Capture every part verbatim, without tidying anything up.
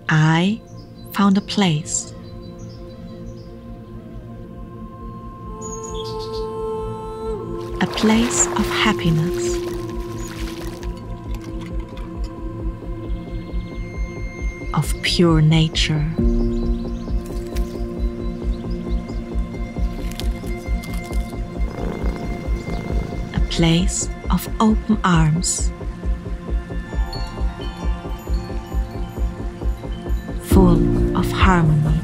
I found a place. A place of happiness. Of pure nature. A place of open arms. Full of harmony.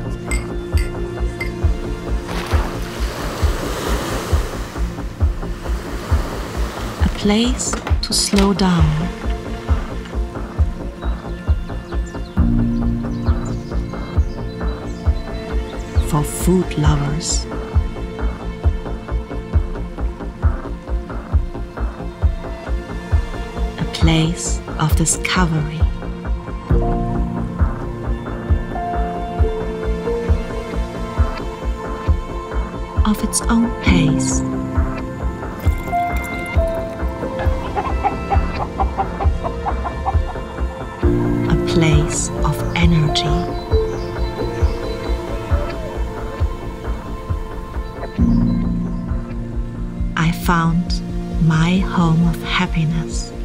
A place to slow down. For food lovers. A place of discovery. Of its own pace. A place of energy. I found my home of happiness.